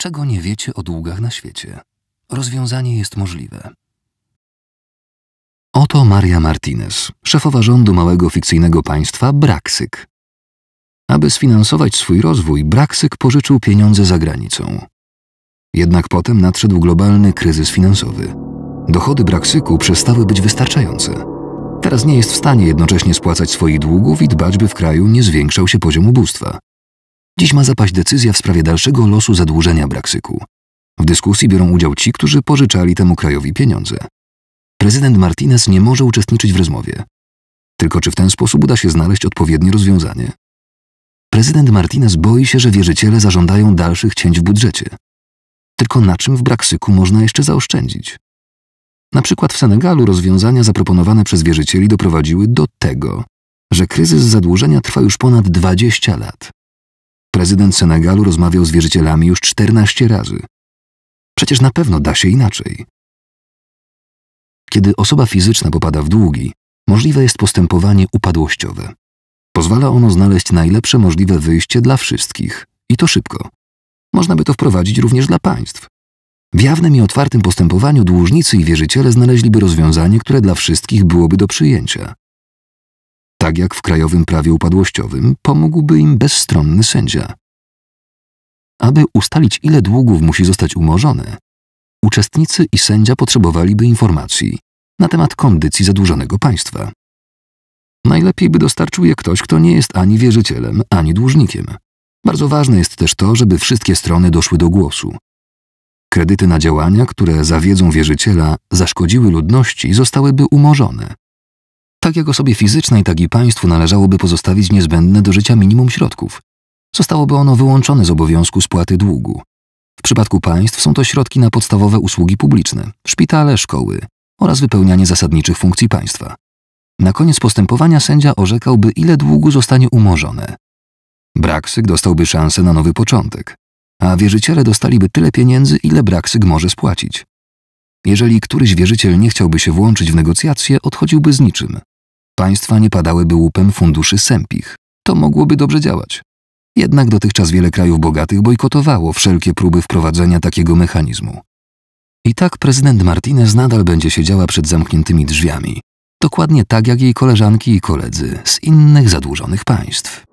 Czego nie wiecie o długach na świecie? Rozwiązanie jest możliwe. Oto Maria Martinez, szefowa rządu małego fikcyjnego państwa Braksyk. Aby sfinansować swój rozwój, Braksyk pożyczył pieniądze za granicą. Jednak potem nadszedł globalny kryzys finansowy. Dochody Braksyku przestały być wystarczające. Teraz nie jest w stanie jednocześnie spłacać swoich długów i dbać, by w kraju nie zwiększał się poziom ubóstwa. Dziś ma zapaść decyzja w sprawie dalszego losu zadłużenia Braksyku. W dyskusji biorą udział ci, którzy pożyczali temu krajowi pieniądze. Prezydent Martinez nie może uczestniczyć w rozmowie. Tylko czy w ten sposób uda się znaleźć odpowiednie rozwiązanie? Prezydent Martinez boi się, że wierzyciele zażądają dalszych cięć w budżecie. Tylko na czym w Braksyku można jeszcze zaoszczędzić? Na przykład w Senegalu rozwiązania zaproponowane przez wierzycieli doprowadziły do tego, że kryzys zadłużenia trwa już ponad 20 lat. Prezydent Senegalu rozmawiał z wierzycielami już 14 razy. Przecież na pewno da się inaczej. Kiedy osoba fizyczna popada w długi, możliwe jest postępowanie upadłościowe. Pozwala ono znaleźć najlepsze możliwe wyjście dla wszystkich i to szybko. Można by to wprowadzić również dla państw. W jawnym i otwartym postępowaniu dłużnicy i wierzyciele znaleźliby rozwiązanie, które dla wszystkich byłoby do przyjęcia. Tak jak w krajowym prawie upadłościowym pomógłby im bezstronny sędzia. Aby ustalić, ile długów musi zostać umorzone, uczestnicy i sędzia potrzebowaliby informacji na temat kondycji zadłużonego państwa. Najlepiej by dostarczył je ktoś, kto nie jest ani wierzycielem, ani dłużnikiem. Bardzo ważne jest też to, żeby wszystkie strony doszły do głosu. Kredyty na działania, które za wiedzą wierzyciela zaszkodziły ludności, zostałyby umorzone. Tak jak osobie fizycznej, tak i państwu należałoby pozostawić niezbędne do życia minimum środków. Zostałoby ono wyłączone z obowiązku spłaty długu. W przypadku państw są to środki na podstawowe usługi publiczne, szpitale, szkoły oraz wypełnianie zasadniczych funkcji państwa. Na koniec postępowania sędzia orzekałby, ile długu zostanie umorzone. Braksyk dostałby szansę na nowy początek, a wierzyciele dostaliby tyle pieniędzy, ile Braksyk może spłacić. Jeżeli któryś wierzyciel nie chciałby się włączyć w negocjacje, odchodziłby z niczym. Państwa nie padałyby łupem funduszy sępich. To mogłoby dobrze działać. Jednak dotychczas wiele krajów bogatych bojkotowało wszelkie próby wprowadzenia takiego mechanizmu. I tak prezydent Martinez nadal będzie siedziała przed zamkniętymi drzwiami. Dokładnie tak jak jej koleżanki i koledzy z innych zadłużonych państw.